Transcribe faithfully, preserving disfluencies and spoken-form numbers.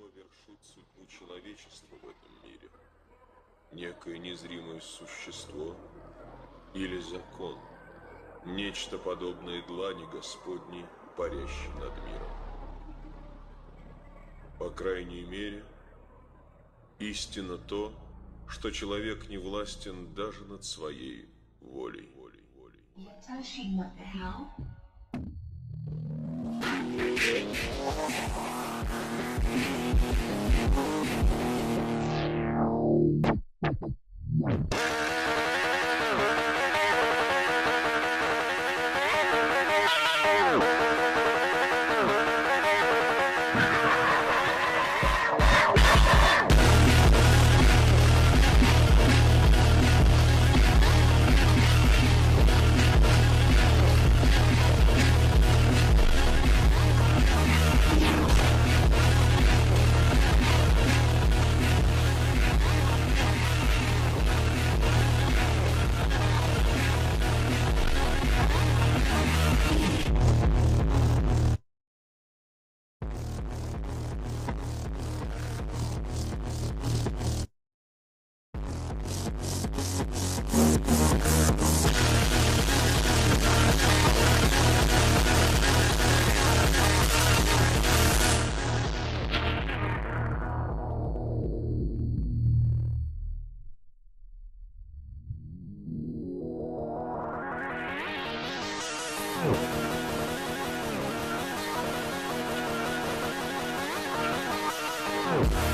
Что вершит судьбу человечества в этом мире? Некое незримое существо или закон? Нечто подобное длани Господней, парящей над миром. По крайней мере, истинно то, что человек не властен даже над своей волей. Touching, what the hell? Oh.